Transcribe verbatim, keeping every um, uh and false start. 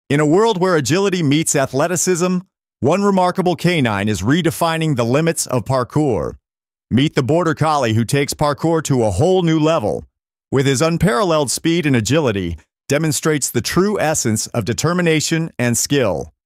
In a world where agility meets athleticism, one remarkable canine is redefining the limits of parkour. Meet the Border Collie who takes parkour to a whole new level. With his unparalleled speed and agility, demonstrates the true essence of determination and skill.